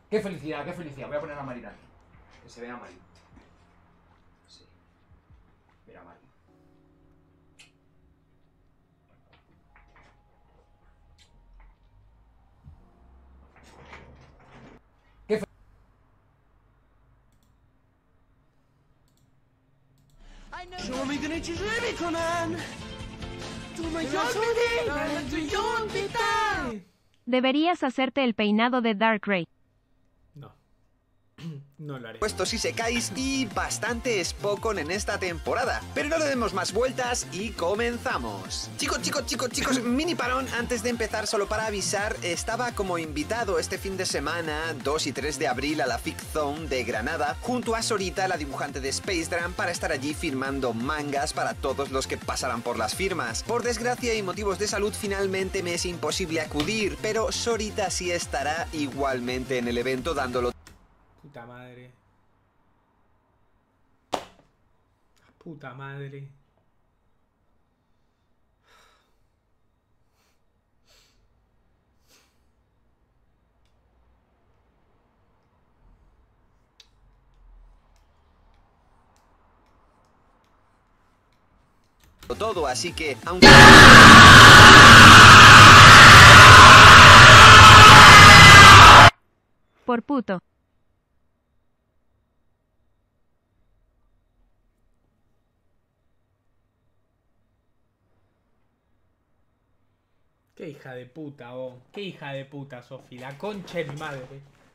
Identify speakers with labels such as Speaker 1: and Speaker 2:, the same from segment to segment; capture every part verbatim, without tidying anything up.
Speaker 1: Qué felicidad, qué felicidad. Voy a poner a Marina aquí. Que se vea Marina. Sí. Mira, Marina. Qué fe
Speaker 2: Deberías hacerte el peinado de Darkrai.
Speaker 3: No. No lo haré.
Speaker 4: Puestos y secáis y bastante Spokon en esta temporada. Pero no le demos más vueltas y comenzamos. Chicos, chicos, chicos, chicos, mini parón antes de empezar, solo para avisar, estaba como invitado este fin de semana, dos y tres de abril, a la Fic Zone de Granada, junto a Sorita, la dibujante de Space Drum, para estar allí firmando mangas para todos los que pasaran por las firmas. Por desgracia y motivos de salud, finalmente me es imposible acudir, pero Sorita sí estará igualmente en el evento dándolo.
Speaker 3: Puta madre. Puta madre.
Speaker 4: Todo, así que aunque...
Speaker 2: Por puto.
Speaker 3: Qué hija de puta, vos. Qué hija de puta, Sofi. La concha de mi madre.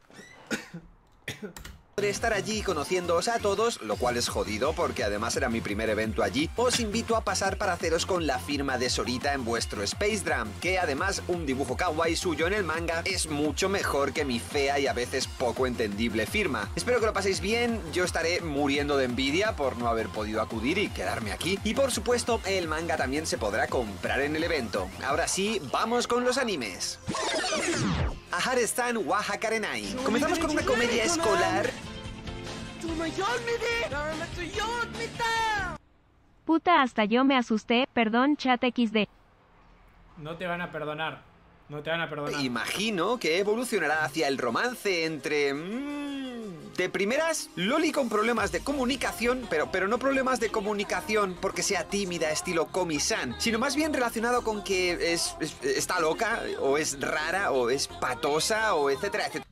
Speaker 4: De estar allí conociéndoos a todos, lo cual es jodido porque además era mi primer evento allí, os invito a pasar para haceros con la firma de Sorita en vuestro Space Drum, que además un dibujo kawaii suyo en el manga es mucho mejor que mi fea y a veces poco entendible firma. Espero que lo paséis bien, yo estaré muriendo de envidia por no haber podido acudir y quedarme aquí. Y por supuesto, el manga también se podrá comprar en el evento. Ahora sí, vamos con los animes. Ahare-san wa Hakarenai. Comenzamos con una comedia escolar.
Speaker 2: Puta, hasta yo me asusté, perdón chat equis de.
Speaker 3: No te van a perdonar. No te van a perdonar.
Speaker 4: Imagino que evolucionará hacia el romance entre... Mmm, de primeras, Loli con problemas de comunicación, pero, pero no problemas de comunicación porque sea tímida estilo Komi-san, sino más bien relacionado con que es, es, está loca, o es rara, o es patosa, o etcétera, etcétera.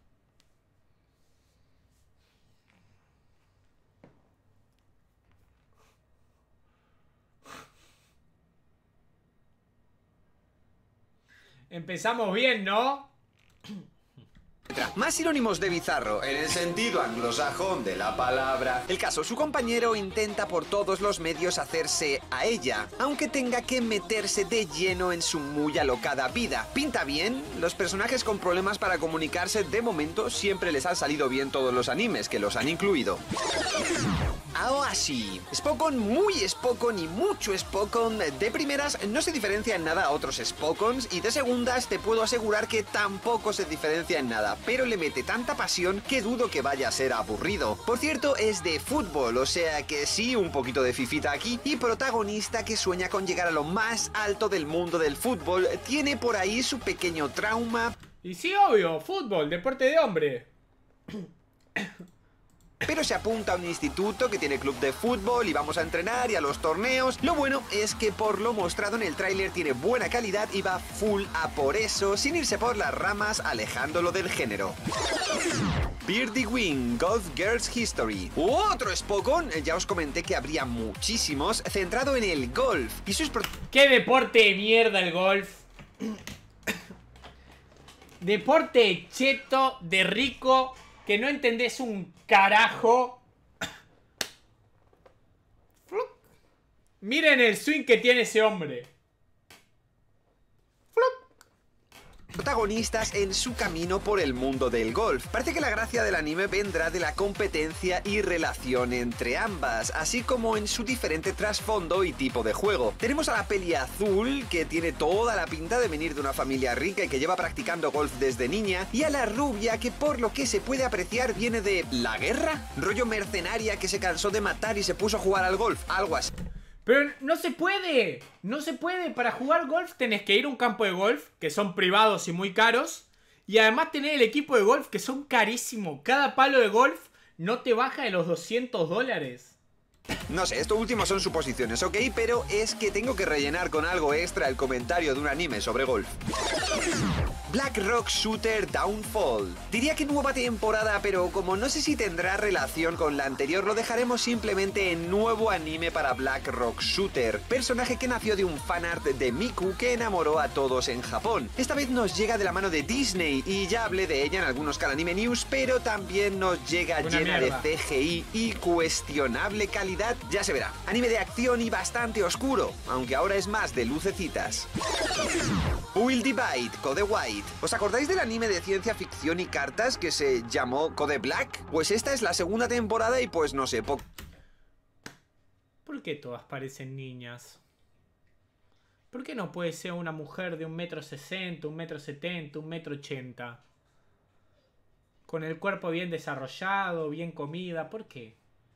Speaker 3: Empezamos bien, ¿no?
Speaker 4: Más sinónimos de bizarro, en el sentido anglosajón de la palabra. El caso, su compañero intenta por todos los medios hacerse a ella, aunque tenga que meterse de lleno en su muy alocada vida. ¿Pinta bien? Los personajes con problemas para comunicarse, de momento, siempre les han salido bien todos los animes, que los han incluido. Aoashi. Spokon, muy Spokon y mucho Spokon. De primeras, no se diferencia en nada a otros Spokons, y de segundas, te puedo asegurar que tampoco se diferencia en nada, pero le mete tanta pasión que dudo que vaya a ser aburrido. Por cierto, es de fútbol, o sea que sí, un poquito de fifita aquí, y protagonista que sueña con llegar a lo más alto del mundo del fútbol, tiene por ahí su pequeño trauma.
Speaker 3: Y sí, obvio, fútbol, deporte de hombre.
Speaker 4: Pero se apunta a un instituto que tiene club de fútbol y vamos a entrenar y a los torneos. Lo bueno es que por lo mostrado en el tráiler tiene buena calidad y va full a por eso, sin irse por las ramas, alejándolo del género. Birdie Wing, Golf Girls History. Otro Spokon, ya os comenté que habría muchísimos, centrado en el golf y sus...
Speaker 3: ¡Qué deporte de mierda el golf! Deporte cheto, de rico, que no entendés un carajo. Miren el swing que tiene ese hombre.
Speaker 4: Protagonistas en su camino por el mundo del golf. Parece que la gracia del anime vendrá de la competencia y relación entre ambas, así como en su diferente trasfondo y tipo de juego. Tenemos a la peli azul, que tiene toda la pinta de venir de una familia rica y que lleva practicando golf desde niña, y a la rubia, que por lo que se puede apreciar viene de la guerra, rollo mercenaria que se cansó de matar y se puso a jugar al golf, algo así.
Speaker 3: Pero no se puede, no se puede. Para jugar golf tenés que ir a un campo de golf, que son privados y muy caros, Y además tener el equipo de golf que son carísimos. Cada palo de golf no te baja de los doscientos dólares.
Speaker 4: No sé, esto último son suposiciones, ¿ok? Pero es que tengo que rellenar con algo extra el comentario de un anime sobre golf. Black Rock Shooter Downfall. Diría que nueva temporada, pero como no sé si tendrá relación con la anterior, lo dejaremos simplemente en nuevo anime para Black Rock Shooter, personaje que nació de un fanart de Miku que enamoró a todos en Japón. Esta vez nos llega de la mano de Disney, y ya hablé de ella en algunos Calanime News, pero también nos llega
Speaker 3: Una
Speaker 4: llena
Speaker 3: mierda.
Speaker 4: de C G I y cuestionable calidad, ya se verá. Anime de acción y bastante oscuro, aunque ahora es más de lucecitas. Will Divide, Code White. ¿Os acordáis del anime de ciencia ficción y cartas que se llamó Code Black? Pues esta es la segunda temporada y pues no sé, po-
Speaker 3: ¿Por qué todas parecen niñas? ¿Por qué no puede ser una mujer de un metro sesenta, un metro setenta, un metro ochenta? Con el cuerpo bien desarrollado, bien comida, ¿por qué?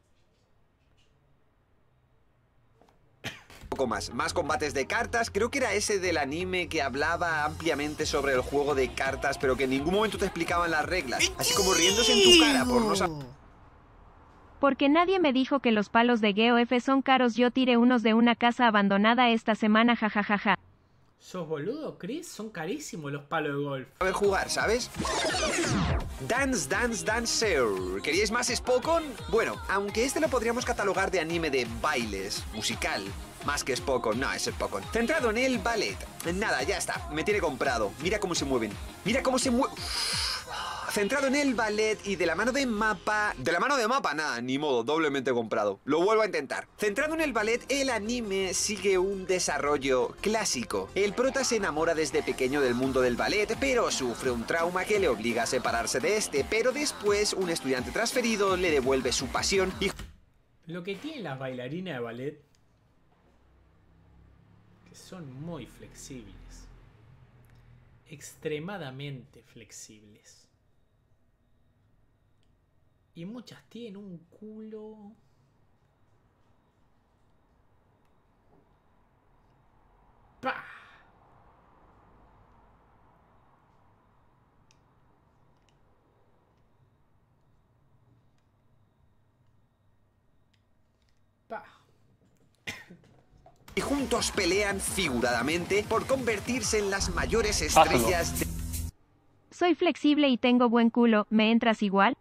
Speaker 4: poco más. Más combates de cartas, creo que era ese del anime que hablaba ampliamente sobre el juego de cartas, pero que en ningún momento te explicaban las reglas, así como riéndose en tu cara por no saber.
Speaker 2: Porque nadie me dijo que los palos de G O F son caros. Yo tiré unos de una casa abandonada esta semana, jajajaja.
Speaker 3: ¿Sos boludo, Chris? Son carísimos los palos de golf.
Speaker 4: Saber jugar, ¿sabes? Dance Dance Dancer. ¿Queríais más Spokon? Bueno, aunque este lo podríamos catalogar de anime de bailes, musical. Más que Spokon, no, es Spokon. Centrado en el ballet. Nada, ya está, me tiene comprado. Mira cómo se mueven. Mira cómo se mueven. Centrado en el ballet y de la mano de Mapa... De la mano de Mapa, nada, ni modo, doblemente comprado. Lo vuelvo a intentar. Centrado en el ballet, el anime sigue un desarrollo clásico. El prota se enamora desde pequeño del mundo del ballet, pero sufre un trauma que le obliga a separarse de este. Pero después, un estudiante transferido le devuelve su pasión y...
Speaker 3: Lo que tienen las bailarinas de ballet... que son muy flexibles. Extremadamente flexibles. Y muchas tienen un culo... ¡Pah! ¡Pah!
Speaker 4: y juntos pelean figuradamente por convertirse en las mayores estrellas de...
Speaker 2: Soy flexible y tengo buen culo, ¿me entras igual?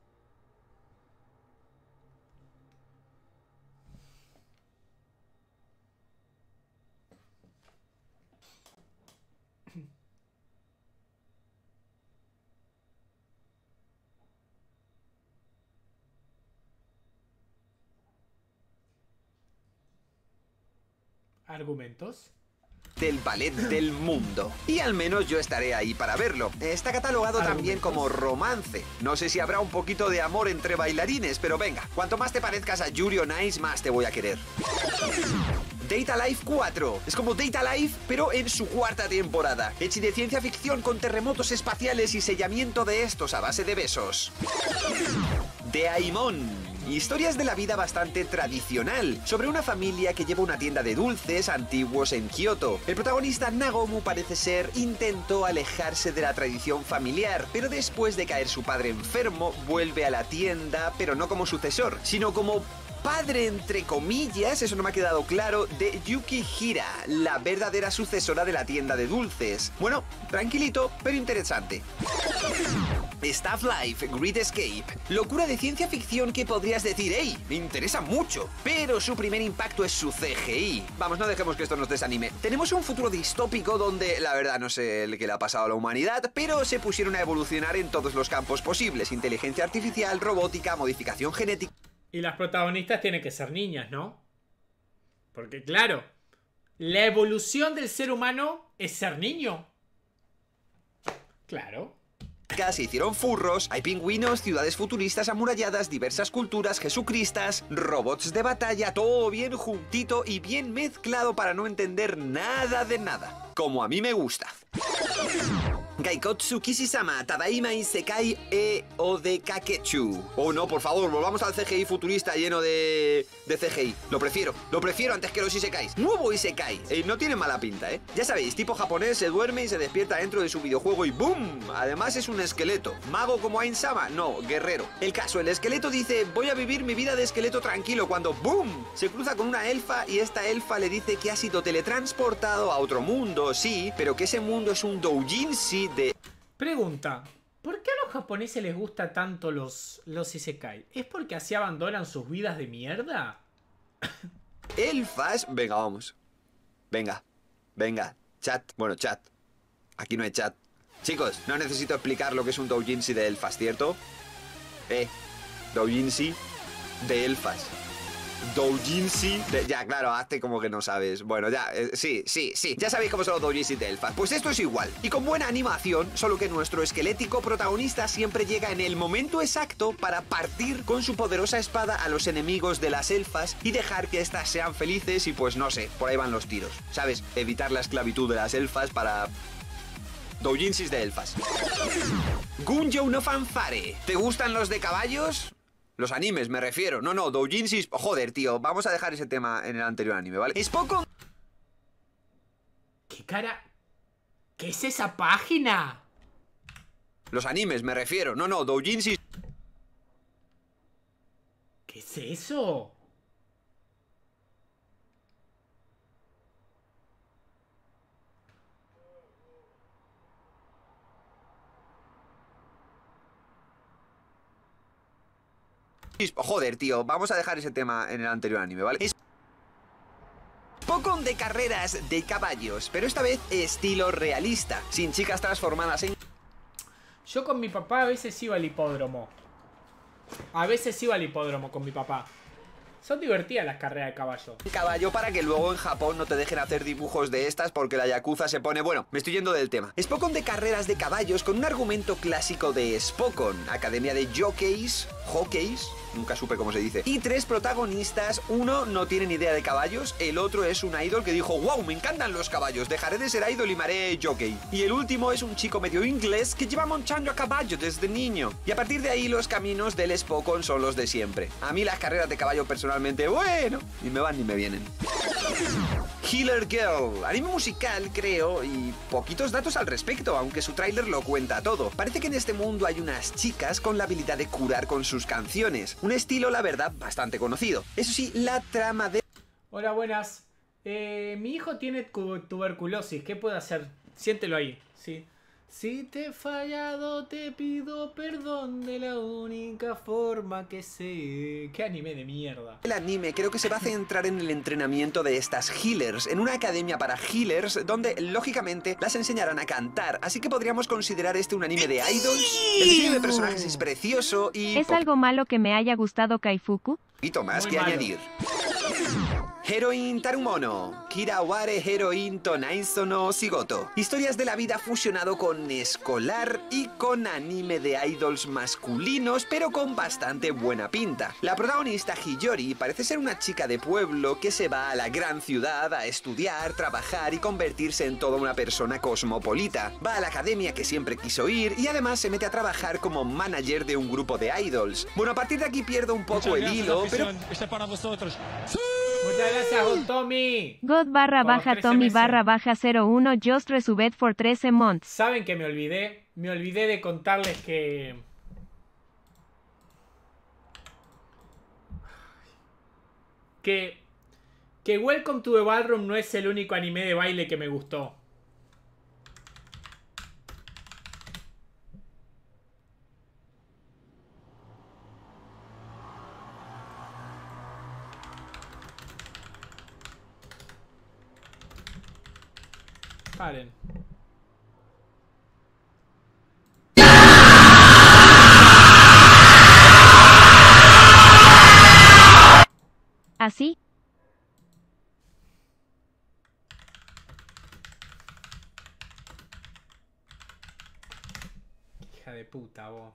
Speaker 3: ¿Argumentos?
Speaker 4: del ballet del mundo. Y al menos yo estaré ahí para verlo. Está catalogado también como romance. No sé si habrá un poquito de amor entre bailarines, pero venga, cuanto más te parezcas a Yuri on Ice, más te voy a querer. Date Alive cuatro. Es como Date Alive, pero en su cuarta temporada. Hechi de ciencia ficción con terremotos espaciales y sellamiento de estos a base de besos. Deaimon. Historias de la vida bastante tradicional, sobre una familia que lleva una tienda de dulces antiguos en Kioto. El protagonista Nagomu parece ser intentó alejarse de la tradición familiar, pero después de caer su padre enfermo, vuelve a la tienda, pero no como sucesor, sino como padre, entre comillas, eso no me ha quedado claro, de Yukihira, la verdadera sucesora de la tienda de dulces. Bueno, tranquilito, pero interesante. Staff Life, Great Escape. Locura de ciencia ficción que podrías decir, ¡hey! Me interesa mucho. Pero su primer impacto es su C G I. Vamos, no dejemos que esto nos desanime. Tenemos un futuro distópico donde, la verdad, no sé el que le ha pasado a la humanidad, pero se pusieron a evolucionar en todos los campos posibles. Inteligencia artificial, robótica, modificación genética.
Speaker 3: Y las protagonistas tienen que ser niñas, ¿no? Porque, claro, la evolución del ser humano es ser niño. Claro.
Speaker 4: Se hicieron furros, hay pingüinos, ciudades futuristas amuralladas, diversas culturas, jesucristas, robots de batalla, todo bien juntito y bien mezclado para no entender nada de nada. Como a mí me gusta. Gaikotsu Kishisama, Tadaima Isekai e o de Kakechu. Oh no, por favor, volvamos al C G I futurista lleno de... de C G I. Lo prefiero, lo prefiero antes que los Isekais. Nuevo Isekai. Eh, no tiene mala pinta, ¿eh? Ya sabéis, tipo japonés, se duerme y se despierta dentro de su videojuego y ¡boom! Además es un esqueleto. ¿Mago como Ain-sama? No, guerrero. El caso, el esqueleto dice, voy a vivir mi vida de esqueleto tranquilo cuando ¡boom! Se cruza con una elfa y esta elfa le dice que ha sido teletransportado a otro mundo, sí, pero que ese mundo es un doujinshi de...
Speaker 3: Pregunta. ¿Por qué a los japoneses les gusta tanto los, los isekai? ¿Es porque así abandonan sus vidas de mierda?
Speaker 4: Elfas... Venga, vamos. Venga. Venga. Chat. Bueno, chat. Aquí no hay chat. Chicos, no necesito explicar lo que es un doujinshi de elfas, ¿cierto? Eh. Doujinshi de elfas. Doujinshi de... Ya, claro, hazte como que no sabes. Bueno, ya, eh, sí, sí, sí. Ya sabéis cómo son los doujinshi de elfas. Pues esto es igual. Y con buena animación, solo que nuestro esquelético protagonista siempre llega en el momento exacto para partir con su poderosa espada a los enemigos de las elfas y dejar que éstas sean felices y pues no sé, por ahí van los tiros. ¿Sabes? Evitar la esclavitud de las elfas para... Doujinshis de elfas. Gunjo no Fanfare. ¿Te gustan los de caballos? Los animes, me refiero. No, no, doujinshis... Joder, tío, vamos a dejar ese tema en el anterior anime, ¿vale? Es poco...
Speaker 3: ¿Qué cara? ¿Qué es esa página?
Speaker 4: Los animes, me refiero. No, no, doujinshis...
Speaker 3: ¿Qué es eso?
Speaker 4: Joder, tío, vamos a dejar ese tema en el anterior anime, ¿vale? Es Pokémon de carreras de caballos, pero esta vez estilo realista, sin chicas transformadas en...
Speaker 3: Yo con mi papá a veces iba al hipódromo. A veces iba al hipódromo con mi papá. Son divertidas las carreras de caballo.
Speaker 4: Caballo para que luego en Japón no te dejen hacer dibujos de estas porque la Yakuza se pone... Bueno, me estoy yendo del tema. Spokon de carreras de caballos con un argumento clásico de Spokon, academia de jockeys, jockeys, nunca supe cómo se dice, y tres protagonistas. Uno no tiene ni idea de caballos, el otro es un idol que dijo, wow, me encantan los caballos, dejaré de ser idol y me haré jockey. Y el último es un chico medio inglés que lleva montando a caballo desde niño. Y a partir de ahí los caminos del Spokon son los de siempre. A mí las carreras de caballo personalmente, bueno, ni me van ni me vienen. Healer Girl, anime musical creo, y poquitos datos al respecto, aunque su tráiler lo cuenta todo. Parece que en este mundo hay unas chicas con la habilidad de curar con sus canciones, un estilo la verdad bastante conocido. Eso sí, la trama de...
Speaker 3: Hola, buenas. Eh, mi hijo tiene tuberculosis, ¿qué puedo hacer? Siéntelo ahí, ¿sí? Si te he fallado te pido perdón de la única forma que sé. Qué anime de mierda.
Speaker 4: El anime creo que se va a centrar en el entrenamiento de estas healers, en una academia para healers donde lógicamente las enseñarán a cantar, así que podríamos considerar este un anime de idols. El diseño de personajes es precioso y...
Speaker 2: ¿Es algo malo que me haya gustado Kaifuku?
Speaker 4: Poquito más
Speaker 3: Muy
Speaker 4: que
Speaker 3: malo.
Speaker 4: añadir. Heroin Tarumono, Kiraware Heroin Tonaiso no Shigoto. Historias de la vida fusionado con escolar y con anime de idols masculinos, pero con bastante buena pinta. La protagonista Hiyori parece ser una chica de pueblo que se va a la gran ciudad a estudiar, trabajar y convertirse en toda una persona cosmopolita. Va a la academia que siempre quiso ir y además se mete a trabajar como manager de un grupo de idols. Bueno, a partir de aquí pierdo un poco el hilo, pero...
Speaker 5: Este para vosotros.
Speaker 3: Muchas gracias, God Tommy.
Speaker 2: God barra
Speaker 3: Por los
Speaker 2: baja
Speaker 3: trece
Speaker 2: Tommy
Speaker 3: meses.
Speaker 2: barra baja cero uno Just Resubed for trece months.
Speaker 3: ¿Saben que me olvidé? Me olvidé de contarles que... Que... Que Welcome to the Ballroom no es el único anime de baile que me gustó. Paren.
Speaker 2: ¿Así?
Speaker 3: Hija de puta, vos.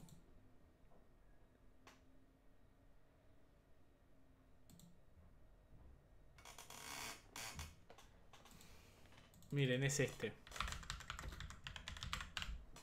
Speaker 3: Miren, es este.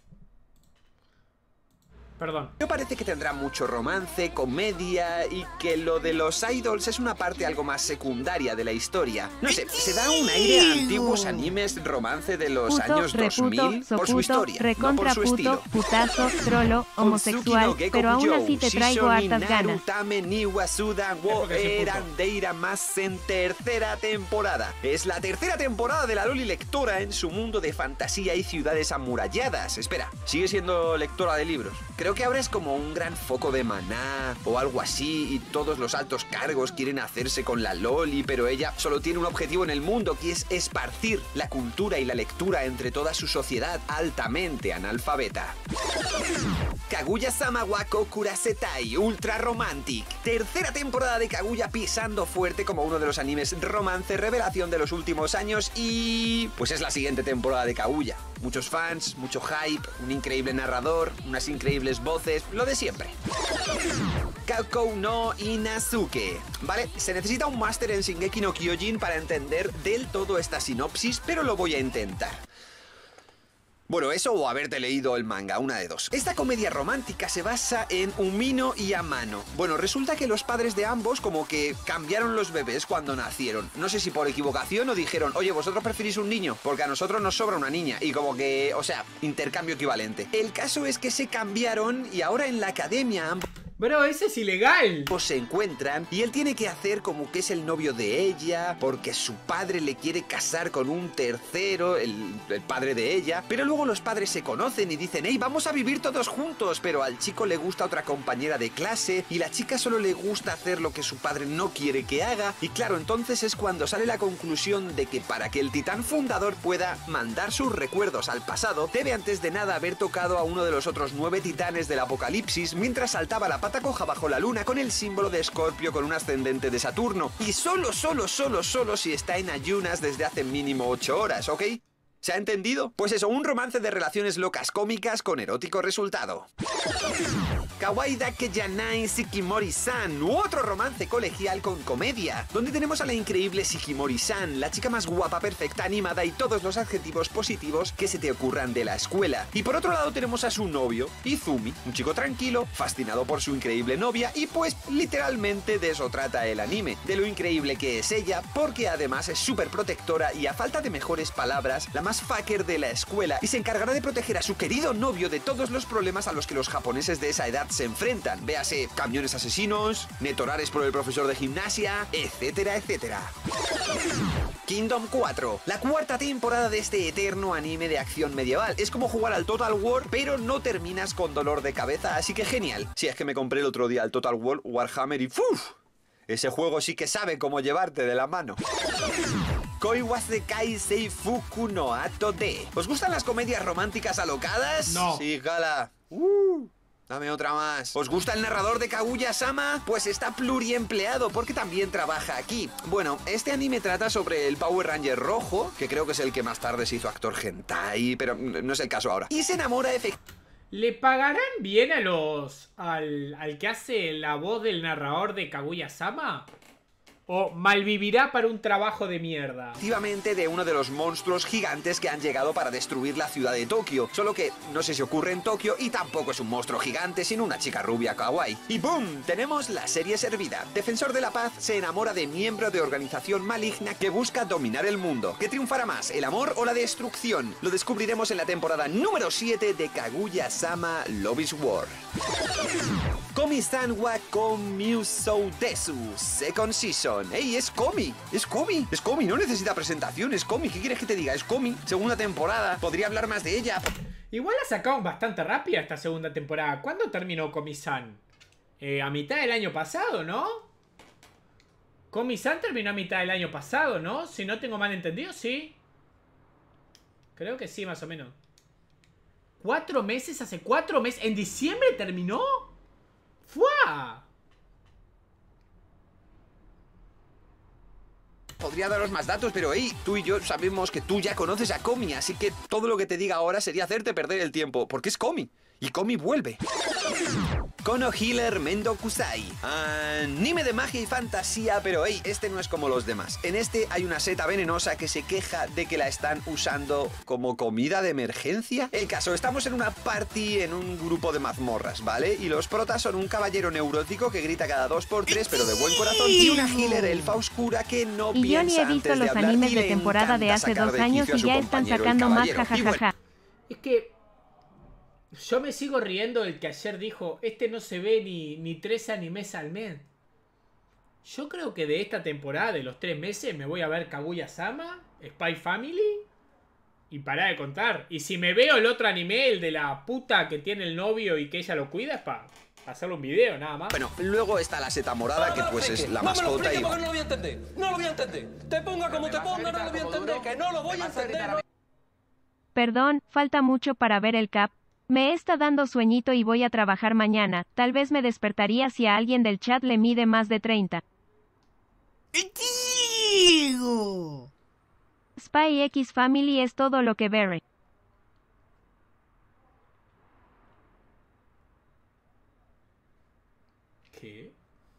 Speaker 3: Perdón.
Speaker 4: Me parece que tendrá mucho romance, comedia y que lo de los idols es una parte algo más secundaria de la historia. No sé, se da un aire a antiguos animes romance de los
Speaker 2: Puto,
Speaker 4: años
Speaker 2: reputo,
Speaker 4: dos mil por su
Speaker 2: soputo,
Speaker 4: historia, no
Speaker 2: recontra
Speaker 4: por su
Speaker 2: puto,
Speaker 4: estilo.
Speaker 2: putazo, trolo, homosexual,
Speaker 4: Otsuki no
Speaker 2: pero aún
Speaker 4: Gekokujou,
Speaker 2: así te traigo
Speaker 4: Shishou ni
Speaker 2: hartas ganas.
Speaker 4: Narutame ni Wasuda wo
Speaker 3: porque soy puto.
Speaker 4: Erandeira más en tercera temporada. Es la tercera temporada de la Loli lectora en su mundo de fantasía y ciudades amuralladas. Espera, sigue siendo lectora de libros. Creo que ahora es como un gran foco de maná o algo así y todos los altos cargos quieren hacerse con la Loli, pero ella solo tiene un objetivo en el mundo que es esparcir la cultura y la lectura entre toda su sociedad altamente analfabeta. Kaguya-sama wa Kokurasetai Ultra Romantic. Tercera temporada de Kaguya pisando fuerte como uno de los animes romance revelación de los últimos años y... pues es la siguiente temporada de Kaguya. Muchos fans, mucho hype, un increíble narrador, unas increíbles voces, lo de siempre. Kakou no Inazuke. Vale, se necesita un máster en Shingeki no Kyojin para entender del todo esta sinopsis, pero lo voy a intentar. Bueno, eso o haberte leído el manga, una de dos. Esta comedia romántica se basa en Umino y Amano. Bueno, resulta que los padres de ambos como que cambiaron los bebés cuando nacieron. No sé si por equivocación o dijeron, oye, vosotros preferís un niño, porque a nosotros nos sobra una niña. Y como que, o sea, intercambio equivalente. El caso es que se cambiaron y ahora en la academia ambos...
Speaker 3: Bro, ese es ilegal.
Speaker 4: se encuentran y él tiene que hacer como que es el novio de ella porque su padre le quiere casar con un tercero, el, el padre de ella, pero luego los padres se conocen y dicen, hey, vamos a vivir todos juntos, pero al chico le gusta otra compañera de clase y la chica solo le gusta hacer lo que su padre no quiere que haga y claro, entonces es cuando sale la conclusión de que para que el titán fundador pueda mandar sus recuerdos al pasado, debe antes de nada haber tocado a uno de los otros nueve titanes del apocalipsis mientras saltaba la pata coja bajo la luna con el símbolo de Escorpio con un ascendente de Saturno. Y solo, solo, solo, solo si está en ayunas desde hace mínimo ocho horas, ¿ok? ¿Se ha entendido? Pues eso, un romance de relaciones locas cómicas con erótico resultado. Kawaii Dake Yanai Shikimori-san, otro romance colegial con comedia, donde tenemos a la increíble Shikimori-san, la chica más guapa, perfecta, animada y todos los adjetivos positivos que se te ocurran de la escuela. Y por otro lado tenemos a su novio, Izumi, un chico tranquilo, fascinado por su increíble novia y pues literalmente de eso trata el anime, de lo increíble que es ella, porque además es súper protectora y a falta de mejores palabras, la más fucker de la escuela y se encargará de proteger a su querido novio de todos los problemas a los que los japoneses de esa edad se enfrentan. Véase camiones asesinos, netorares por el profesor de gimnasia, etcétera, etcétera. Kingdom cuatro, la cuarta temporada de este eterno anime de acción medieval. Es como jugar al Total War, pero no terminas con dolor de cabeza, así que genial. Si es que me compré el otro día el Total War Warhammer y ¡fuf! Ese juego sí que sabe cómo llevarte de la mano. Koi Wasekai Seifuku no Ato de. ¿Os gustan las comedias románticas alocadas?
Speaker 3: No.
Speaker 4: Sí, gala. Uh. Dame otra más. ¿Os gusta el narrador de Kaguya-sama? Pues está pluriempleado porque también trabaja aquí. Bueno, este anime trata sobre el Power Ranger rojo, que creo que es el que más tarde se hizo actor hentai, pero no es el caso ahora. Y se enamora efectivamente.
Speaker 3: ¿Le pagarán bien a los... al, al que hace la voz del narrador de Kaguya-sama? ¿O malvivirá para un trabajo de mierda?
Speaker 4: Efectivamente de uno de los monstruos gigantes que han llegado para destruir la ciudad de Tokio. Solo que no sé si ocurre en Tokio y tampoco es un monstruo gigante sino una chica rubia kawaii. Y ¡boom! Tenemos la serie servida. Defensor de la paz se enamora de miembro de organización maligna que busca dominar el mundo. ¿Qué triunfará más, el amor o la destrucción? Lo descubriremos en la temporada número siete de Kaguya-sama Love is War. Komi-san wa Komyusou Desu Second Season. ¡Ey, es Komi! ¡Es Komi! ¡Es Komi! No necesita presentación, es Komi. ¿Qué quieres que te diga? Es Komi. Segunda temporada. Podría hablar más de ella.
Speaker 3: Igual la sacaron bastante rápida esta segunda temporada. ¿Cuándo terminó Komi-san? Eh, a mitad del año pasado, ¿no? Komi-san terminó a mitad del año pasado, ¿no? Si no tengo mal entendido, sí. Creo que sí, más o menos. ¿Cuatro meses? ¿Hace cuatro meses? ¿En diciembre terminó? ¡Fua!
Speaker 4: Podría daros más datos, pero hey, tú y yo sabemos que tú ya conoces a Komi, así que todo lo que te diga ahora sería hacerte perder el tiempo, porque es Komi. y Komi vuelve. Kono Healer Mendo Kusai. Anime de magia y fantasía, pero hey, este no es como los demás. En este hay una seta venenosa que se queja de que la están usando como comida de emergencia. El caso, estamos en una party en un grupo de mazmorras, ¿vale? Y los protas son un caballero neurótico que grita cada dos por tres, pero de buen corazón, y una healer elfa oscura que no
Speaker 2: Y yo
Speaker 4: piensa
Speaker 2: ni he visto
Speaker 4: antes de
Speaker 2: los
Speaker 4: hablar
Speaker 2: animes
Speaker 4: y
Speaker 2: de
Speaker 4: le
Speaker 2: temporada de
Speaker 4: encanta
Speaker 2: hace
Speaker 4: sacar
Speaker 2: dos
Speaker 4: de
Speaker 2: años
Speaker 4: quicio a
Speaker 2: y
Speaker 4: su
Speaker 2: ya están
Speaker 4: compañero, el
Speaker 2: sacando más
Speaker 4: caballero. Y bueno,
Speaker 2: jajajaja.
Speaker 3: Es que yo me sigo riendo del que ayer dijo, este no se ve ni, ni tres animes al mes. Yo creo que de esta temporada, de los tres meses, me voy a ver Kaguya-sama, Spy Family y pará de contar. Y si me veo el otro anime, el de la puta que tiene el novio y que ella lo cuida, es para hacerle un video, nada más.
Speaker 4: Bueno, luego está la seta morada, que pues es la mascota y...
Speaker 5: No lo voy a entender, no lo voy a entender. Te ponga como te ponga, no lo voy a entender, que no lo voy a entender.
Speaker 2: Perdón, falta mucho para ver el cap. Me está dando sueñito y voy a trabajar mañana. Tal vez me despertaría si a alguien del chat le mide más de treinta. Spy X Family es todo lo que veré.
Speaker 3: ¿Qué?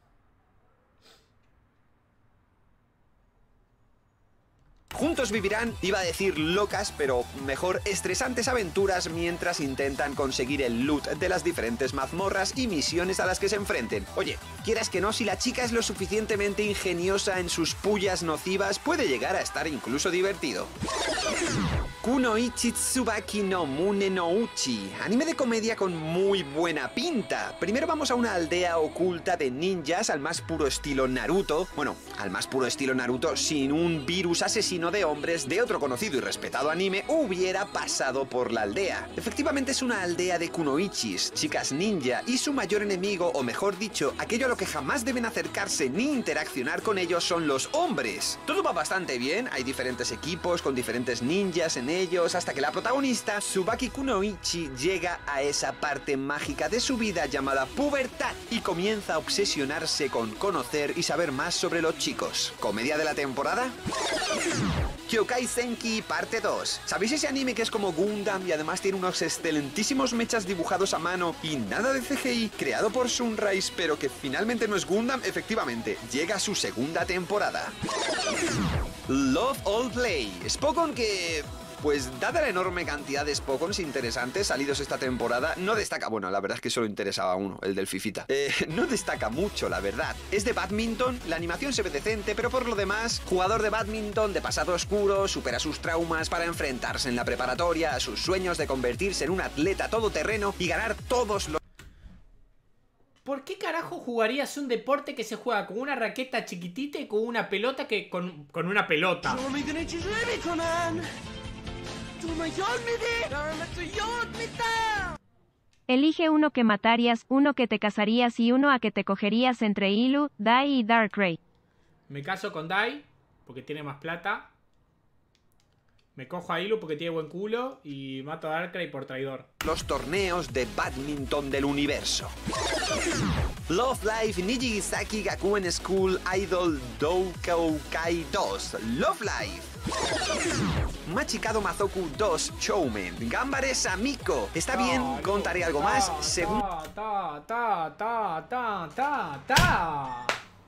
Speaker 4: Juntos vivirán, iba a decir locas, pero mejor estresantes aventuras mientras intentan conseguir el loot de las diferentes mazmorras y misiones a las que se enfrenten. Oye, quieras que no, si la chica es lo suficientemente ingeniosa en sus pullas nocivas, puede llegar a estar incluso divertido. Kunoichi Tsubaki no Mune no Uchi, anime de comedia con muy buena pinta. Primero vamos a una aldea oculta de ninjas al más puro estilo Naruto. Bueno, al más puro estilo Naruto sin un virus asesino de hombres de otro conocido y respetado anime hubiera pasado por la aldea. Efectivamente es una aldea de kunoichis, chicas ninja, y su mayor enemigo, o mejor dicho, aquello a lo que jamás deben acercarse ni interaccionar con ellos son los hombres. Todo va bastante bien, hay diferentes equipos con diferentes ninjas en ellos, hasta que la protagonista, Tsubaki Kunoichi, llega a esa parte mágica de su vida llamada pubertad y comienza a obsesionarse con conocer y saber más sobre los chicos. ¿Comedia de la temporada? Kyokai Senki parte dos. ¿Sabéis ese anime que es como Gundam y además tiene unos excelentísimos mechas dibujados a mano y nada de C G I, creado por Sunrise, pero que finalmente no es Gundam? Efectivamente, llega a su segunda temporada. Love All Play. Spokon que... pues dada la enorme cantidad de Spokons interesantes salidos esta temporada, no destaca... Bueno, la verdad es que solo interesaba uno, el del Fifita. Eh, no destaca mucho, la verdad. Es de badminton, la animación se ve decente, pero por lo demás, jugador de badminton de pasado oscuro, supera sus traumas para enfrentarse en la preparatoria a sus sueños de convertirse en un atleta todoterreno y ganar todos los...
Speaker 3: ¿Por qué carajo jugarías un deporte que se juega con una raqueta chiquitita y con una pelota que... con, con una pelota?
Speaker 2: Elige uno que matarías, uno que te casarías y uno a que te cogerías entre Ilu, Dai y Darkrai.
Speaker 3: Me caso con Dai porque tiene más plata. Me cojo a Ilu porque tiene buen culo y mato a Darkrai por traidor.
Speaker 4: Los torneos de badminton del universo. Love Live Nijigisaki Gakuen School Idol Doukoukai dos. Love Live. Machikado Mazoku dos Showman. Gambare Samiko. Está bien, contaré algo más. Según...
Speaker 3: Ta, ta, ta, ta, ta, ta.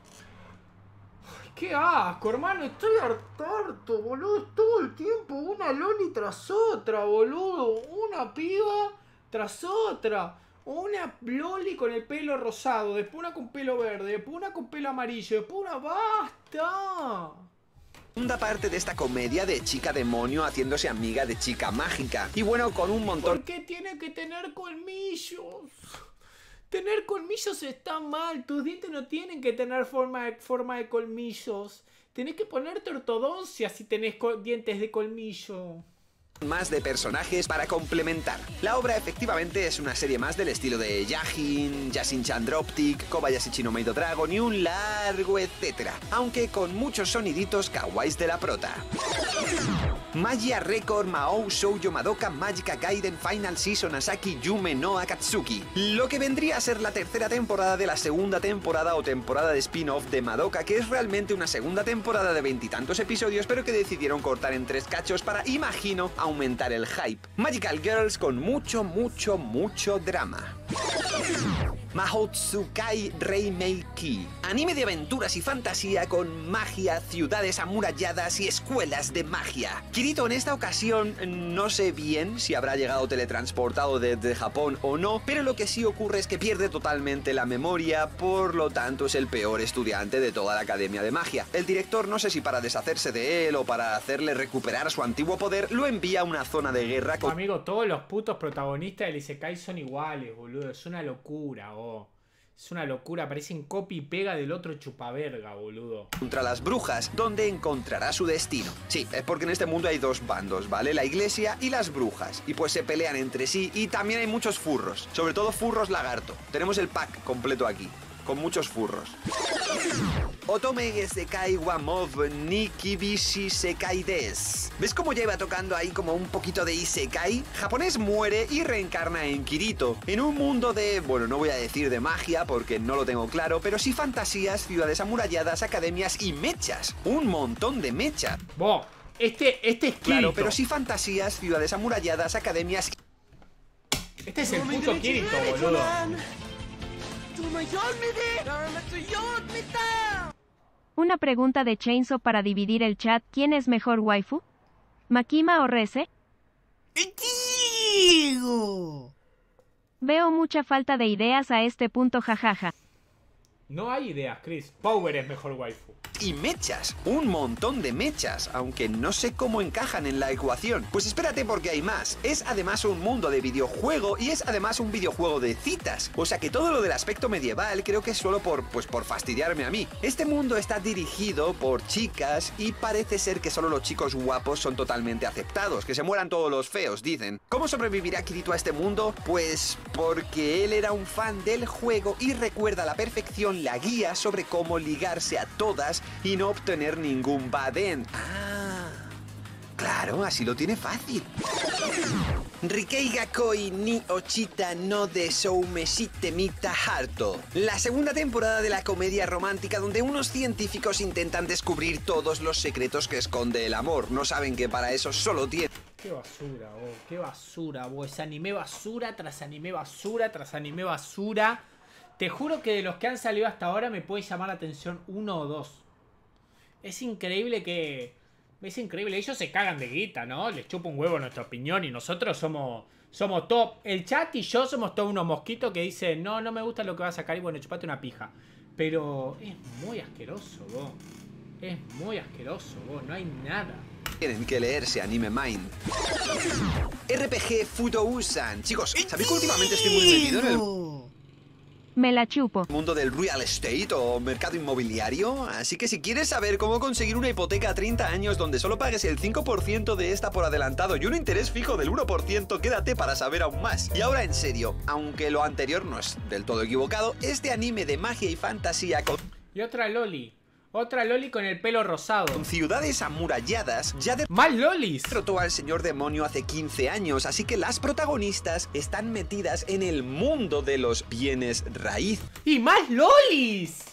Speaker 3: ¡Qué asco, hermano! Estoy harto, boludo. Es todo el tiempo una loli tras otra, boludo. Una piba tras otra. Una loli con el pelo rosado, después una con pelo verde, después una con pelo amarillo, después una... ¡Basta!
Speaker 4: Segunda parte de esta comedia de chica demonio haciéndose amiga de chica mágica. Y bueno, con un montón...
Speaker 3: ¿Por qué tiene que tener colmillos? Tener colmillos está mal. Tus dientes no tienen que tener forma de, forma de colmillos. Tenés que ponerte ortodoncia si tenés dientes de colmillo.
Speaker 4: Más de personajes para complementar. La obra efectivamente es una serie más del estilo de Yajin, Yasin-chan Droptic, Kobayashi no Meido Dragon y un largo etcétera, aunque con muchos soniditos kawais de la prota. Magia Record Mahou Shoujo Madoka Magica Gaiden Final Season Asaki Yume no Akatsuki. Lo que vendría a ser la tercera temporada de la segunda temporada o temporada de spin-off de Madoka, que es realmente una segunda temporada de veintitantos episodios, pero que decidieron cortar en tres cachos para, imagino, aumentar aumentar el hype. Magical Girls con mucho, mucho, mucho drama. Mahotsukai Reimeki. Anime de aventuras y fantasía con magia, ciudades amuralladas y escuelas de magia. Kirito en esta ocasión no sé bien si habrá llegado teletransportado desde Japón o no, pero lo que sí ocurre es que pierde totalmente la memoria, por lo tanto es el peor estudiante de toda la Academia de Magia. El director, no sé si para deshacerse de él o para hacerle recuperar su antiguo poder, lo envía a una zona de guerra con...
Speaker 3: Amigo, todos los putos protagonistas del Isekai son iguales, boludo. Es una locura, oh. Es una locura, parecen copia y pega del otro chupaverga, boludo.
Speaker 4: Contra las brujas, donde encontrará su destino. Sí, es porque en este mundo hay dos bandos, ¿vale? La iglesia y las brujas. Y pues se pelean entre sí y también hay muchos furros. Sobre todo furros lagarto. Tenemos el pack completo aquí, con muchos furros. Otome Isekai wa Mob ni Kibishi Sekai des. ¿Ves cómo ya iba tocando ahí como un poquito de Isekai? Japonés muere y reencarna en Kirito, en un mundo de, bueno, no voy a decir de magia porque no lo tengo claro, pero sí fantasías, ciudades amuralladas, academias y mechas. Un montón de mechas.
Speaker 3: Bo, este, este es Kirito.
Speaker 4: Claro, pero sí fantasías, ciudades amuralladas, academias...
Speaker 3: Este es el puto Kirito, boludo.
Speaker 2: Una pregunta de Chainsaw para dividir el chat. ¿Quién es mejor waifu? ¿Makima o Reze? Veo mucha falta de ideas a este punto, jajaja.
Speaker 3: No hay ideas, Chris. Power es mejor waifu.
Speaker 4: Y mechas, un montón de mechas, aunque no sé cómo encajan en la ecuación. Pues espérate porque hay más. Es además un mundo de videojuego y es además un videojuego de citas. O sea que todo lo del aspecto medieval creo que es solo por, pues por fastidiarme a mí. Este mundo está dirigido por chicas y parece ser que solo los chicos guapos son totalmente aceptados. Que se mueran todos los feos, dicen. ¿Cómo sobrevivirá Kirito a este mundo? Pues porque él era un fan del juego y recuerda a la perfección la guía sobre cómo ligarse a todas y no obtener ningún baden. Ah, claro, así lo tiene fácil. Rikei Gakoi ni Ochita no de Soumeshite Mita Harto. La segunda temporada de la comedia romántica donde unos científicos intentan descubrir todos los secretos que esconde el amor. No saben que para eso solo tiene...
Speaker 3: Qué basura, vos, qué basura, vos. Es anime basura tras anime basura tras anime basura. Te juro que de los que han salido hasta ahora me puede llamar la atención uno o dos. Es increíble que... Es increíble. Ellos se cagan de guita, ¿no? Les chupa un huevo nuestra opinión y nosotros somos... Somos top. El chat y yo somos todos unos mosquitos que dicen no, no me gusta lo que va a sacar y bueno, chupate una pija. Pero es muy asqueroso, vos. Es muy asqueroso, vos. No hay nada.
Speaker 4: Tienen que leerse Anime Mind. R P G Futousan. Chicos, ¿sabéis que últimamente estoy muy metido en el...
Speaker 2: Me la chupo.
Speaker 4: mundo del real estate o mercado inmobiliario? Así que si quieres saber cómo conseguir una hipoteca a treinta años donde solo pagues el cinco por ciento de esta por adelantado y un interés fijo del uno por ciento, quédate para saber aún más. Y ahora en serio, aunque lo anterior no es del todo equivocado, este anime de magia y fantasía con...
Speaker 3: Y otra loli. Otra loli con el pelo rosado.
Speaker 4: con ciudades amuralladas ya de...
Speaker 3: ¡Más lolis!
Speaker 4: derrotó al señor demonio hace quince años, así que las protagonistas están metidas en el mundo de los bienes raíz.
Speaker 3: ¡Y más lolis!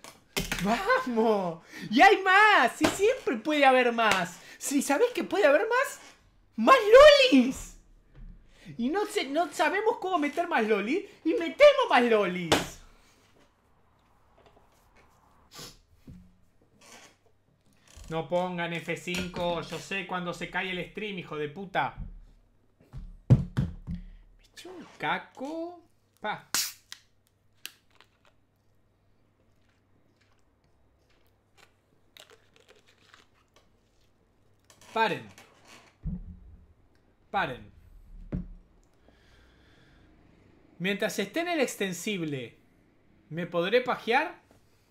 Speaker 3: ¡Vamos! ¡Y hay más! ¡Sí, siempre puede haber más! ¿Sí sabés que puede haber más? ¡Más lolis! Y no, sé, no sabemos cómo meter más lolis y metemos más lolis. No pongan F cinco, yo sé cuando se cae el stream, hijo de puta. Me eché un caco. Pa. Paren. Paren. Mientras esté en el extensible, ¿me podré pajear?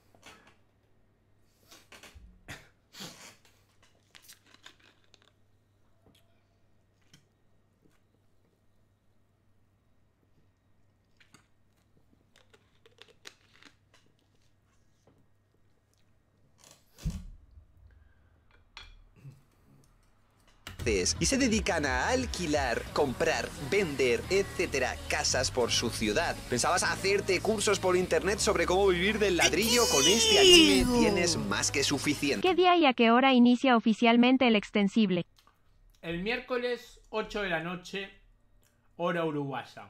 Speaker 4: Y se dedican a alquilar, comprar, vender, etcétera, casas por su ciudad. ¿Pensabas hacerte cursos por internet sobre cómo vivir del ladrillo? Con este anime tienes más que suficiente.
Speaker 2: ¿Qué día y a qué hora inicia oficialmente el extensible?
Speaker 3: el miércoles ocho de la noche, hora uruguaya.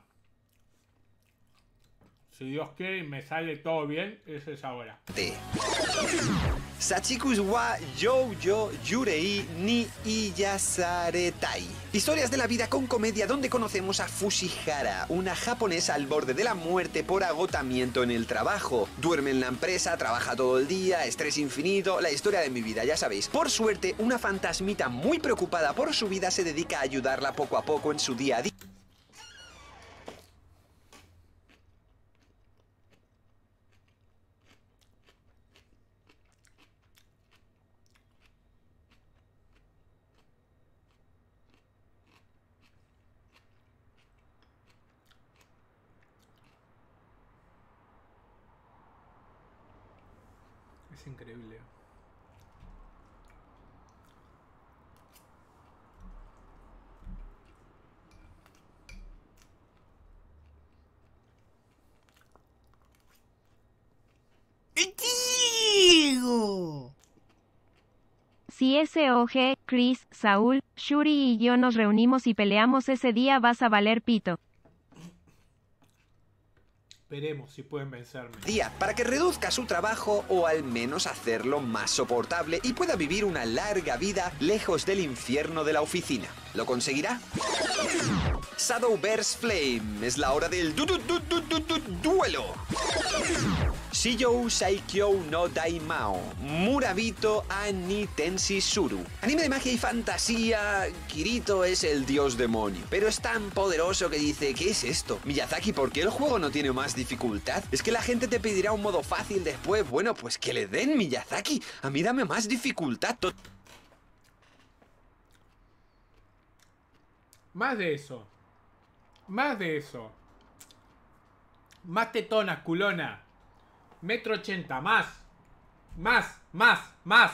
Speaker 3: Si Dios quiere y me sale todo bien, es esa hora.
Speaker 4: Sachikus wa Youjo Yurei ni Iyasaretai. Historias de la vida con comedia donde conocemos a Fushihara, una japonesa al borde de la muerte por agotamiento en el trabajo. Duerme en la empresa, trabaja todo el día, estrés infinito, la historia de mi vida, ya sabéis. Por suerte, una fantasmita muy preocupada por su vida se dedica a ayudarla poco a poco en su día a día.
Speaker 3: Es increíble.
Speaker 2: Si S O G, Chris, Saúl, Shuri y yo nos reunimos y peleamos ese día vas a valer pito.
Speaker 3: Veremos si pueden vencerme.
Speaker 4: Día para que reduzca su trabajo o al menos hacerlo más soportable y pueda vivir una larga vida lejos del infierno de la oficina. ¿Lo conseguirá? Shadowverse Flame, es la hora del du du du du du du duelo. Shijou Saikyou no Daimao, Murabito Ani Tenshi Suru. Anime de magia y fantasía. Kirito es el dios demonio, pero es tan poderoso que dice, ¿qué es esto? Miyazaki, ¿por qué el juego no tiene más dificultad? Es que la gente te pedirá un modo fácil después. Bueno, pues que le den, Miyazaki. A mí dame más dificultad.
Speaker 3: Más de eso. Más de eso. Más tetona, culona. Metro ochenta, más. Más, más, más.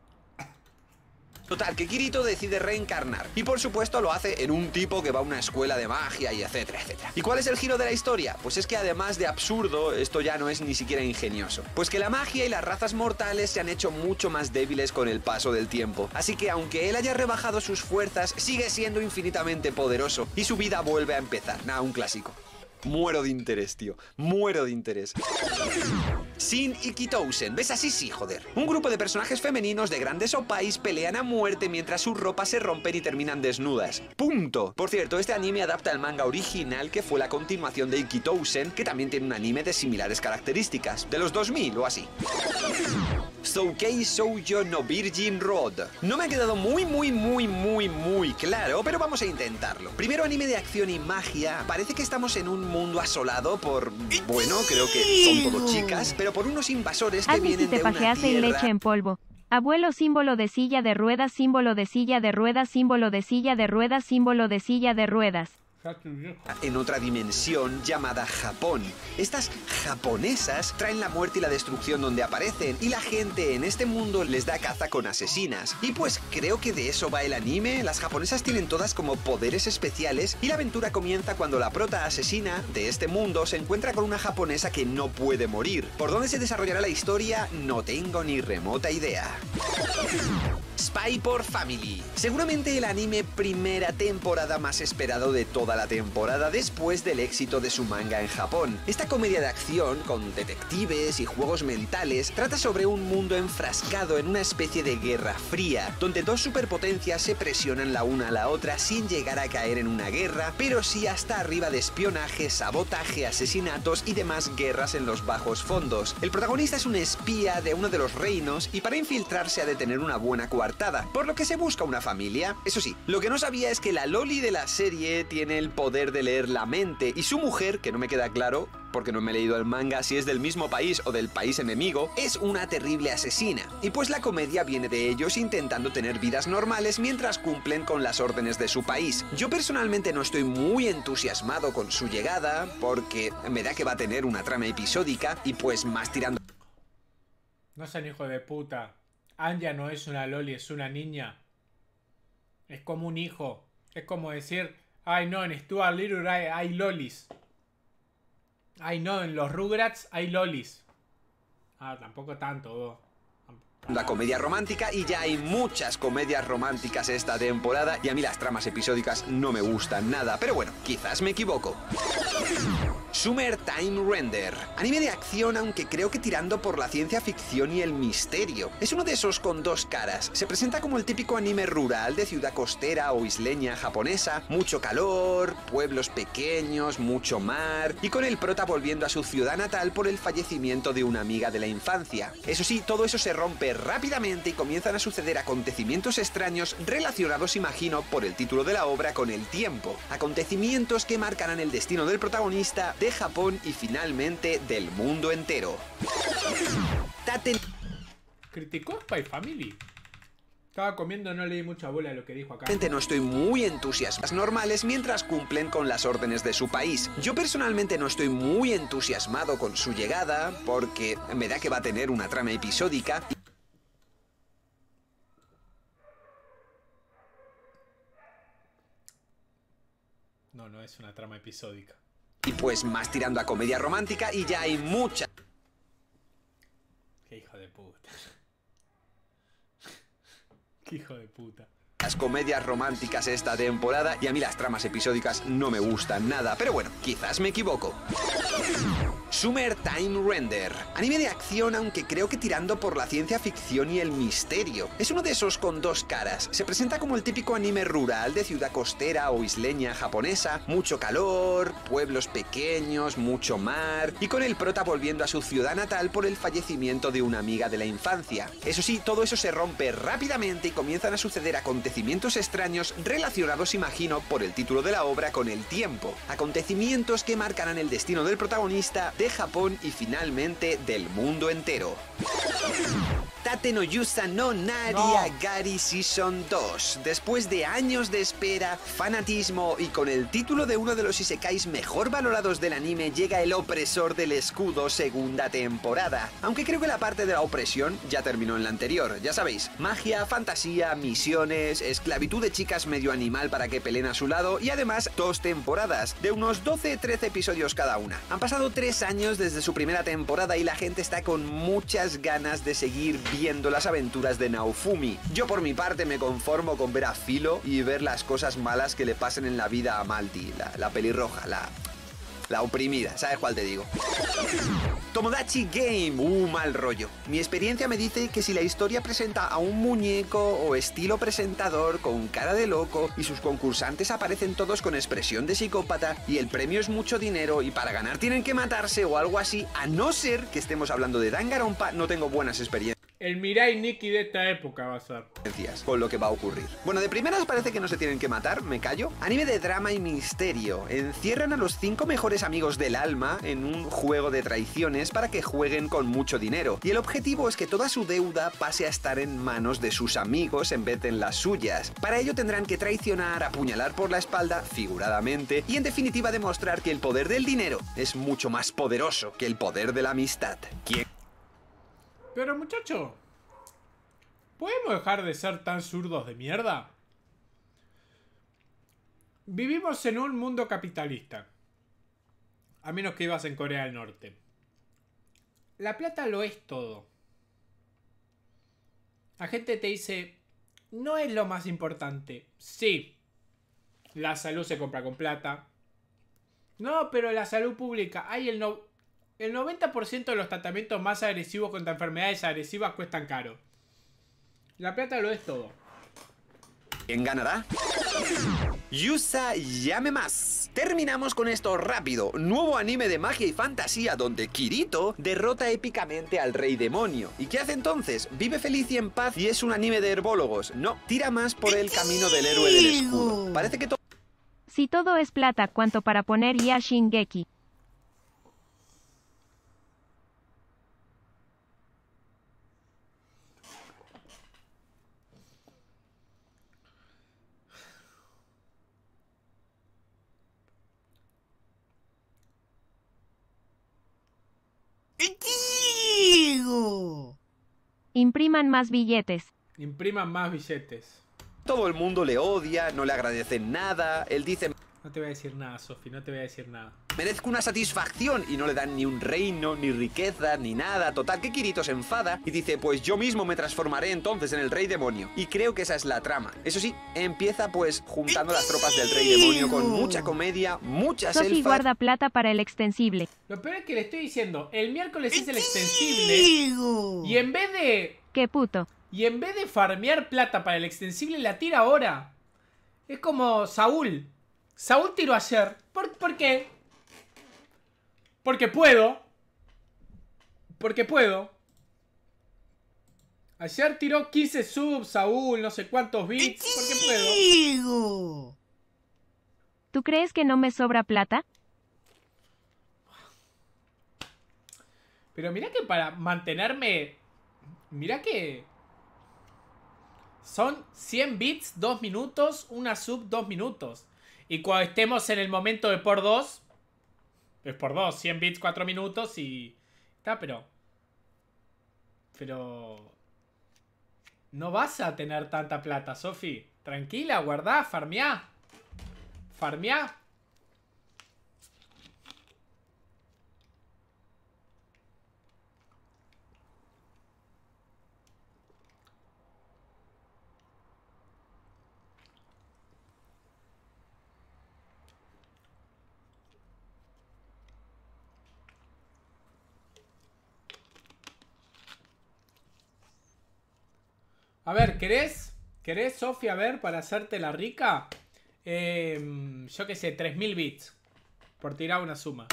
Speaker 4: Total, que Kirito decide reencarnar. Y por supuesto lo hace en un tipo que va a una escuela de magia y etcétera, etcétera. ¿Y cuál es el giro de la historia? Pues es que además de absurdo, esto ya no es ni siquiera ingenioso. Pues que la magia y las razas mortales se han hecho mucho más débiles con el paso del tiempo. Así que aunque él haya rebajado sus fuerzas, sigue siendo infinitamente poderoso. Y su vida vuelve a empezar. Nada, un clásico. Muero de interés, tío. Muero de interés. Shin y Kitousen. ¿Ves? Así sí, joder. Un grupo de personajes femeninos de grandes opais pelean a muerte mientras sus ropas se rompen y terminan desnudas. Punto. Por cierto, este anime adapta el manga original que fue la continuación de Ikitousen, que también tiene un anime de similares características. De los dos mil o así. Soukei Shoujo no Virgin Road. No me ha quedado muy, muy, muy, muy, muy claro, pero vamos a intentarlo. Primero, anime de acción y magia. Parece que estamos en un mundo asolado por... Bueno, creo que son todo chicas, pero por unos invasores que
Speaker 2: Hazme
Speaker 4: vienen
Speaker 2: si te
Speaker 4: de una
Speaker 2: pajeaste y
Speaker 4: tierra...
Speaker 2: leche en polvo. Abuelo símbolo de silla de ruedas, símbolo de silla de ruedas, símbolo de silla de ruedas, símbolo de silla de ruedas.
Speaker 4: En otra dimensión llamada Japón. Estas japonesas traen la muerte y la destrucción donde aparecen, y la gente en este mundo les da caza con asesinas. Y pues creo que de eso va el anime. Las japonesas tienen todas como poderes especiales, y la aventura comienza cuando la prota asesina de este mundo se encuentra con una japonesa que no puede morir. ¿Por dónde se desarrollará la historia? No tengo ni remota idea. Spy por Family. Seguramente el anime primera temporada más esperado de toda la temporada después del éxito de su manga en Japón. Esta comedia de acción, con detectives y juegos mentales, trata sobre un mundo enfrascado en una especie de guerra fría, donde dos superpotencias se presionan la una a la otra sin llegar a caer en una guerra, pero sí hasta arriba de espionaje, sabotaje, asesinatos y demás guerras en los bajos fondos. El protagonista es un espía de uno de los reinos y para infiltrarse ha de tener una buena coartada, por lo que se busca una familia. Eso sí, lo que no sabía es que la loli de la serie tiene el poder de leer la mente y su mujer, que no me queda claro porque no me he leído el manga si es del mismo país o del país enemigo, es una terrible asesina. Y pues la comedia viene de ellos intentando tener vidas normales mientras cumplen con las órdenes de su país. Yo personalmente no estoy muy entusiasmado con su llegada porque me da que va a tener una trama episódica y pues más tirando...
Speaker 3: No sean hijo de puta. Anya no es una loli, es una niña. Es como un hijo. Es como decir, ay no, en Stuart Little hay, hay lolis. Ay no, en los Rugrats hay lolis. Ah, tampoco tanto, vos.
Speaker 4: la comedia romántica y ya hay muchas comedias románticas esta temporada y a mí las tramas episódicas no me gustan nada, pero bueno, quizás me equivoco. Summertime Render, anime de acción aunque creo que tirando por la ciencia ficción y el misterio. Es uno de esos con dos caras, se presenta como el típico anime rural de ciudad costera o isleña japonesa, mucho calor, pueblos pequeños, mucho mar y con el prota volviendo a su ciudad natal por el fallecimiento de una amiga de la infancia. Eso sí, todo eso se rompe rápidamente y comienzan a suceder acontecimientos extraños relacionados, imagino, por el título de la obra con el tiempo. Acontecimientos que marcarán el destino del protagonista, de Japón y finalmente del mundo entero. Tate...
Speaker 3: ¿Criticó Spy Family? Estaba comiendo, no leí mucha bola de lo que dijo acá.
Speaker 4: No estoy muy entusiasmado normales mientras cumplen con las órdenes de su país. Yo personalmente no estoy muy entusiasmado con su llegada porque me da que va a tener una trama episódica.
Speaker 3: No, no es una trama episódica.
Speaker 4: Y pues más tirando a comedia romántica y ya hay mucha...
Speaker 3: Qué hijo de puta. Qué hijo de puta.
Speaker 4: Las comedias románticas esta temporada y a mí las tramas episódicas no me gustan nada, pero bueno, quizás me equivoco. Summertime Render, anime de acción aunque creo que tirando por la ciencia ficción y el misterio. Es uno de esos con dos caras, se presenta como el típico anime rural de ciudad costera o isleña japonesa, mucho calor, pueblos pequeños, mucho mar y con el prota volviendo a su ciudad natal por el fallecimiento de una amiga de la infancia. Eso sí, todo eso se rompe rápidamente y comienzan a suceder acontecimientos extraños relacionados, imagino, por el título de la obra con el tiempo. Acontecimientos que marcarán el destino del protagonista, de Japón y finalmente del mundo entero. Tate no Yusa no Naria no. Gari Season dos. Después de años de espera, fanatismo y con el título de uno de los isekais mejor valorados del anime, llega El Opresor del Escudo segunda temporada. Aunque creo que la parte de la opresión ya terminó en la anterior, ya sabéis. Magia, fantasía, misiones, esclavitud de chicas medio animal para que peleen a su lado y además dos temporadas, de unos doce trece episodios cada una. Han pasado tres años desde su primera temporada y la gente está con muchas ganas de seguir viendo las aventuras de Naofumi. Yo por mi parte me conformo con ver a Filo y ver las cosas malas que le pasen en la vida a Malti, la, la pelirroja, la... la oprimida, ¿sabes cuál te digo? Tomodachi Game, uh, mal rollo. Mi experiencia me dice que si la historia presenta a un muñeco o estilo presentador con cara de loco y sus concursantes aparecen todos con expresión de psicópata y el premio es mucho dinero y para ganar tienen que matarse o algo así, a no ser que estemos hablando de Danganronpa, no tengo buenas experiencias.
Speaker 3: El Mirai Nikki de esta época va a ser
Speaker 4: con lo que va a ocurrir. Bueno, de primeras parece que no se tienen que matar, me callo. Anime de drama y misterio. Encierran a los cinco mejores amigos del alma en un juego de traiciones para que jueguen con mucho dinero. Y el objetivo es que toda su deuda pase a estar en manos de sus amigos en vez de en las suyas. Para ello tendrán que traicionar, apuñalar por la espalda, figuradamente, y en definitiva demostrar que el poder del dinero es mucho más poderoso que el poder de la amistad. ¿Quién?
Speaker 3: Pero muchacho, ¿podemos dejar de ser tan zurdos de mierda? Vivimos en un mundo capitalista. A menos que vivas en Corea del Norte. La plata lo es todo. La gente te dice, no es lo más importante. Sí, la salud se compra con plata. No, pero la salud pública, hay el no... El noventa por ciento de los tratamientos más agresivos contra enfermedades agresivas cuestan caro. La plata lo es todo.
Speaker 4: ¿Quién ganará? Yusa llame más. Terminamos con esto rápido. Nuevo anime de magia y fantasía donde Kirito derrota épicamente al rey demonio. ¿Y qué hace entonces? Vive feliz y en paz y es un anime de herbólogos. No, tira más por el camino del héroe del escudo. Parece que todo...
Speaker 2: Si todo es plata, ¿cuánto para poner ya Shingeki? Impriman más billetes.
Speaker 3: Impriman más billetes.
Speaker 4: Todo el mundo le odia, no le agradecen nada. Él dice...
Speaker 3: No te voy a decir nada, Sofi, no te voy a decir nada.
Speaker 4: Merezco una satisfacción y no le dan ni un reino, ni riqueza, ni nada. Total, que Kirito se enfada y dice, pues yo mismo me transformaré entonces en el rey demonio. Y creo que esa es la trama. Eso sí, empieza pues juntando las tropas del rey demonio con mucha comedia, muchas
Speaker 2: Sofi
Speaker 4: elfas.
Speaker 2: guarda plata para el extensible.
Speaker 3: Lo peor es que le estoy diciendo, el miércoles es el extensible. Y en vez de...
Speaker 2: ¡Qué puto!
Speaker 3: Y en vez de farmear plata para el extensible, la tira ahora. Es como Saúl. Saúl tiró ayer. ¿Por, ¿Por qué? Porque puedo. Porque puedo. Ayer tiró quince subs, Saúl, no sé cuántos bits. Porque puedo.
Speaker 2: ¿Tú crees que no me sobra plata?
Speaker 3: Pero mira que para mantenerme... Mira que... Son cien bits, dos minutos, una sub, dos minutos. Y cuando estemos en el momento de por dos, es por dos, cien bits, cuatro minutos y... Está, pero... Pero... No vas a tener tanta plata, Sofi. Tranquila, guardá, farmeá. Farmeá. A ver, ¿querés? ¿Querés, Sofi, a ver, para hacerte la rica? Eh, yo qué sé, tres mil bits. Por tirar una suma.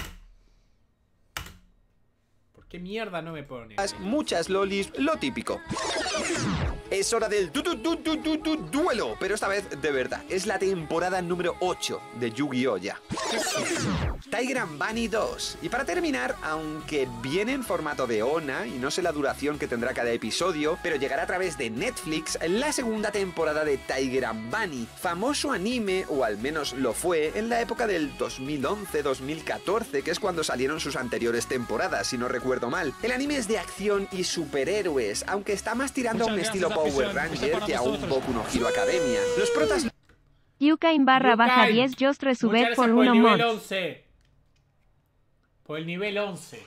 Speaker 3: ¿Por qué mierda no me pone?
Speaker 4: Muchas lolis, lo típico. Es hora del du -du -du -du -du -du duelo, pero esta vez de verdad. Es la temporada número ocho de Yu-Gi-Oh! Ya. Tiger Bunny dos. Y para terminar, aunque viene en formato de ONA, y no sé la duración que tendrá cada episodio, pero llegará a través de Netflix la segunda temporada de Tiger Bunny, famoso anime, o al menos lo fue, en la época del dos mil once dos mil catorce, que es cuando salieron sus anteriores temporadas, si no recuerdo mal. El anime es de acción y superhéroes, aunque está más tirando a un estilo Power Ranger que a un Boku no Hero Academia. Los protas...
Speaker 2: Yukain barra baja diez Jostre subet por uno
Speaker 3: nivel
Speaker 2: mod.
Speaker 3: once. Por el nivel once.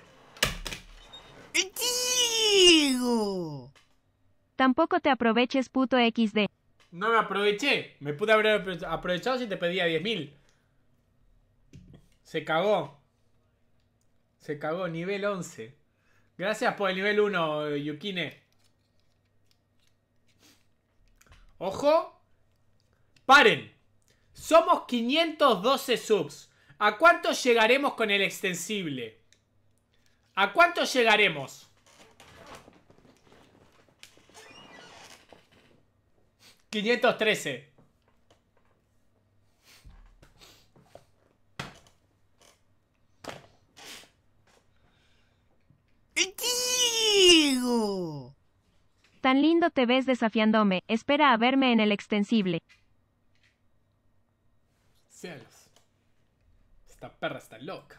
Speaker 2: Tampoco te aproveches, puto equis de.
Speaker 3: No me aproveché. Me pude haber aprovechado si te pedía diez mil. Se cagó. Se cagó, nivel once. Gracias por el nivel uno, Yukine. Ojo. Paren. Somos quinientos doce subs. ¿A cuánto llegaremos con el extensible? ¿A cuánto llegaremos? quinientos trece.
Speaker 2: Tan lindo te ves desafiándome. Espera a verme en el extensible.
Speaker 3: Cielos. Esta perra está loca.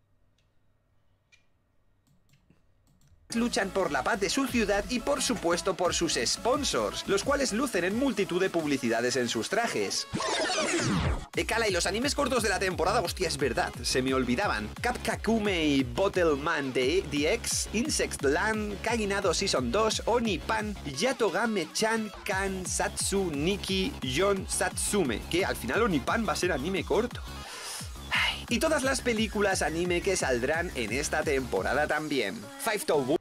Speaker 4: Luchan por la paz de su ciudad y por supuesto por sus sponsors, los cuales lucen en multitud de publicidades en sus trajes. Ekala, y los animes cortos de la temporada, hostia, es verdad, se me olvidaban. Capkakume y Bottleman de D X, Insect Land, Kaginado Season dos, Onipan, Yatogame-chan, Kan, Satsu, Nikki, Yon, Satsume, que al final Onipan va a ser anime corto. Y todas las películas anime que saldrán en esta temporada también. Five Toe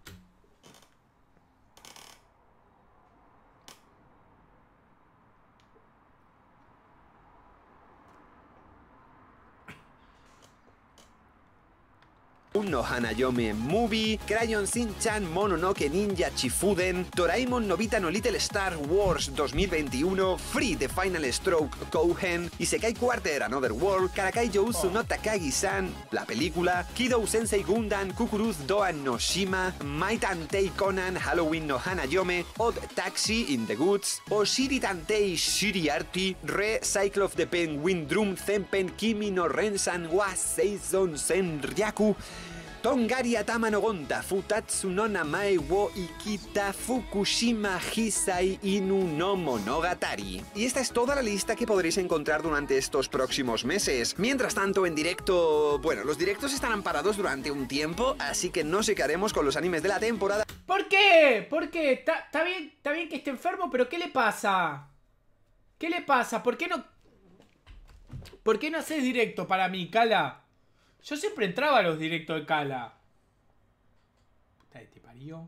Speaker 4: no Hanayome Movie, Crayon Shin-chan Mononoke Ninja Chifuden, Doraemon Nobita no Little Star Wars dos mil veintiuno, Free The Final Stroke Kouhen, Isekai Quarter Another World, Karakai Jousu no Takagi-san, la película, Kidou Sensei Gundam, Kukuruz Doan no Shima, Might Tantei Conan Halloween no Hanayome, Odd Taxi In The Goods, Oshiri Tantei Shiriarty, Re Cycle of the Penguin Drum Zenpen Kimi no Rensan wa Seizon Senryaku. Tongari atama no gonta futatsu no namae wo ikita Fukushima Hisai Inu no Monogatari. Y esta es toda la lista que podréis encontrar durante estos próximos meses. Mientras tanto, en directo... Bueno, los directos estarán parados durante un tiempo, así que no sé qué haremos con los animes de la temporada.
Speaker 3: ¿Por qué? ¿Por qué? Está bien, está bien que esté enfermo, pero ¿qué le pasa? ¿Qué le pasa? ¿Por qué no... ¿Por qué no haces directo para mí, Cala? Yo siempre entraba a los directos de Cala. Puta de te parió.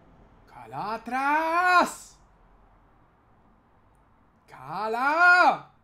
Speaker 3: ¡Cala atrás! ¡Cala!